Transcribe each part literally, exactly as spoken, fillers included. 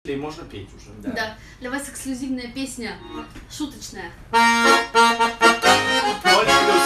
Ты можно петь уже, да? Да. Для вас эксклюзивная песня, шуточная. Ноль плюс.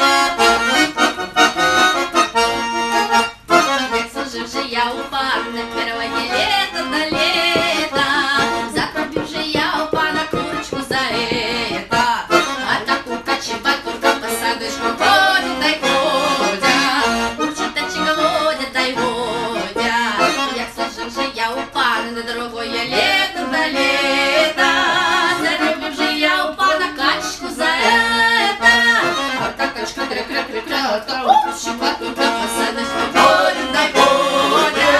Служив же я у пана первое лето до лета, затрубив же я у пана курочку за это. А так укачивать только по садочку ходит, дай ходя, курчаточек водят, дай водя. Як служив же я у пана на другое лето до лета, затрубив же я у пана качку за это. А так качка кря-кря-кря-кря, так укачивать только по садочку ходит, дай водя.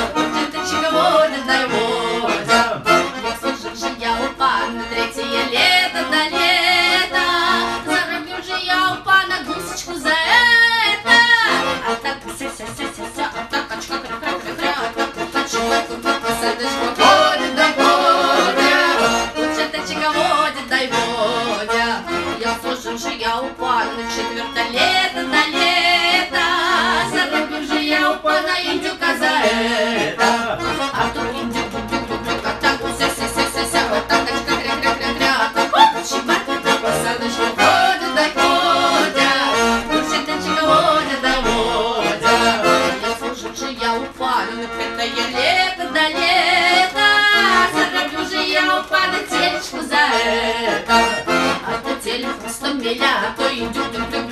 Третье лето до лета, заробил же я у пана гусечку за это. А так ся-ся-ся-ся-ся, а так качка кря-кря-кря, а так качка посадочку ходит, дай водя, курчаточка водит, дай водя. Я служил же я у пана четвертое лето до лета, заробил же я у пана индюка за это. А то индюк, а так ся-ся-ся-ся-ся, а так качка кря-кря-кря-кря, посадочку ходит, дай ходя, курчаточка водит, дай водя. Я служил же я у пана на пятое лето до лета, зароблю же я у пана телечку за это. А то телек сто миля, а то индюк,